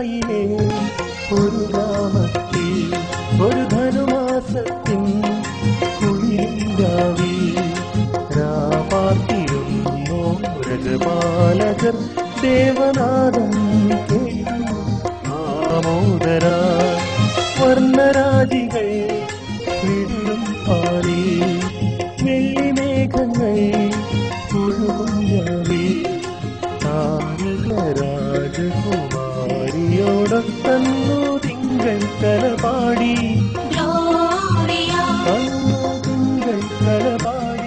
യഹൂദിയായിലെ ഒരു ഗ്രാമത്തിൽ ഒരു ധനുമാസത്തിൻ കുളിരിങ്കാവിൽ രാപാർത്തിരുന്നു രജപാലകർ ദേവനാദം കേട്ടു ആമോദരാ വർണ്ണരാജികൾ വിടും പാലി വെള്ളിമേഘങ്ങൾ ഒഴുകും രാവി രാജകുമാരിയോടൊത്തന്നു തിങ്കൾ കലപാടി തിങ്കൾ കലപാടി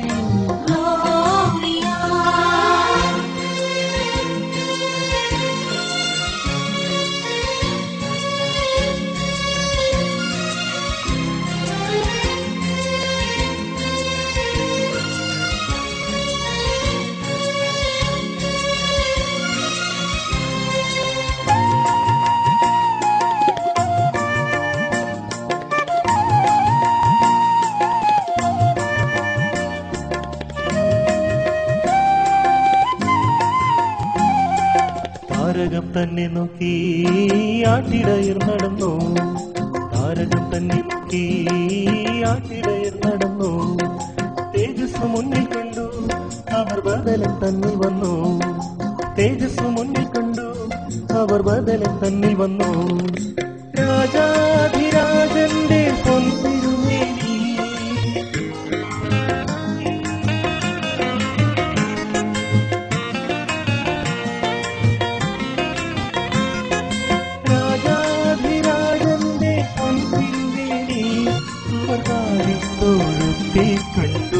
താരകം തന്നെ നോക്കി ആട്ടിടയർ നടന്നു താരകം തന്നെ നോക്കി ആട്ടിടയർ നടന്നു തേജസ് മുന്നിൽ കണ്ടു അവർ ബദലൻ തന്നിൽ വന്നു തേജസ് മുന്നിൽ കണ്ടു അവർ ബദലൻ തന്നിൽ വന്നു രാജാധിരാജന്റെ പൊൻതിരുമേനി കണ്ടു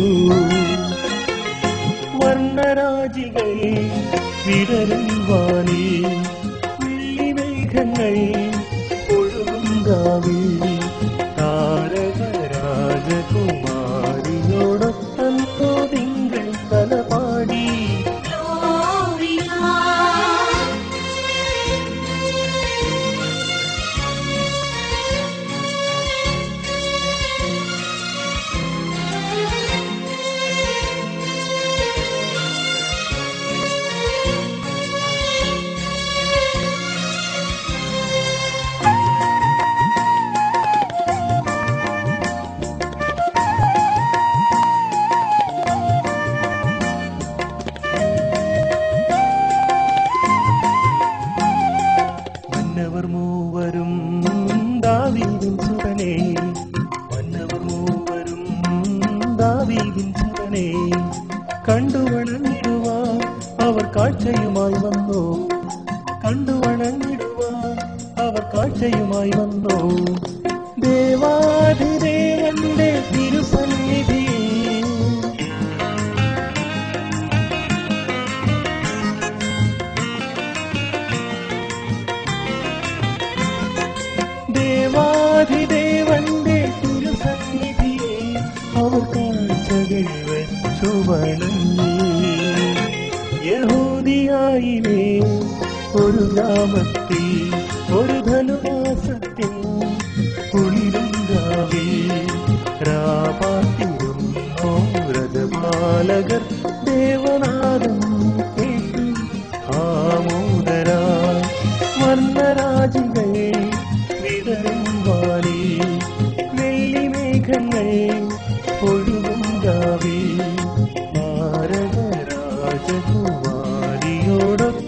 വർണ്ണരാജികൾ വിടരും വാനി വെള്ളിമേഘങ്ങൾ ഒഴുകും ഗാവി താരക രാജകുമാരിയോടൊത്തോ തിങ്കൾ തലപാടി മൂവരും ദാവീദിൻ സുതനേ മന്നവർ മൂവരും ദാവീദിൻ സുതനേ കണ്ടുവണങ്ങിടുവാൻ അവർ കാഴ്ചയുമായി വന്നു കണ്ടുവണങ്ങിടുവാൻ അവർ കാഴ്ചയുമായി വന്നു ദേവാധിദേവന്റെ തിരുസന്നിധി ദേവാധിദേവന്റെ തിരുസന്നിധിയെ അവർ കാഴ്ചകൾ വെച്ചു വണങ്ങി യഹൂദിയായിലെ ഒരു ഗ്രാമത്തിൽ ഒരു ധനുമാസത്തിൽ കുളിരുങ്കാവിൽ രാപാർത്തിരുന്നു രജപാലകർ ദേവനാദം കേട്ടു ആമോദരാ വർണ്ണരാജികൾ വിടരും വാനി വെള്ളിമേഘങ്ങൾ ഒഴുകും ഗാവി താരക രാജകുമാരിയോടൊപ്പം